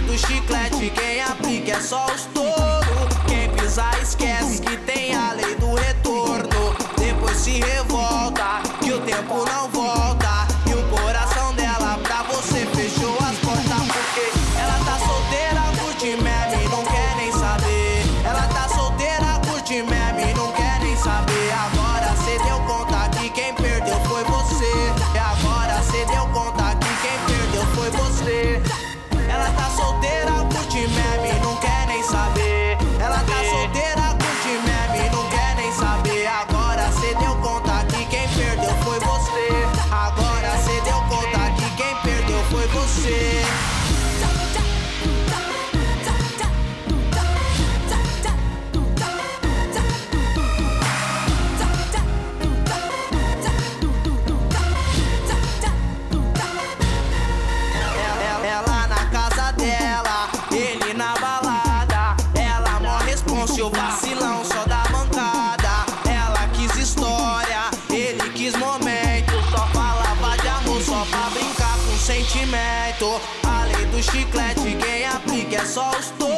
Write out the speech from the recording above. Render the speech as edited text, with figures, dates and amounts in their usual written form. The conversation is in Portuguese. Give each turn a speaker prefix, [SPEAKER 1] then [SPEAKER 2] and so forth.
[SPEAKER 1] do chiclete, quem aplica é só os touros. Quem pisar esquece que tem a lei do retorno. Depois se revolta, que o tempo não volta. E o coração dela pra você fechou as portas. Porque ela tá solteira, curte meme, não quer nem saber. Ela tá solteira, curte meme, não quer nem saber. Agora cê deu conta que quem perdeu foi você. E agora cê deu conta que quem perdeu foi você. Ela tá solteira, curte meme, não quer nem saber. Ela tá solteira, curte meme, não quer nem saber. Agora cê deu conta que quem perdeu foi você. Agora cê deu conta que quem perdeu foi você. Ela na casa dela, ele na balada. Ela mó responsa, o vacilão só da bancada. Ela quis história, ele quis momento. Só falava de amor, só pra brincar com sentimento. A lei do chiclete, quem aplica é só os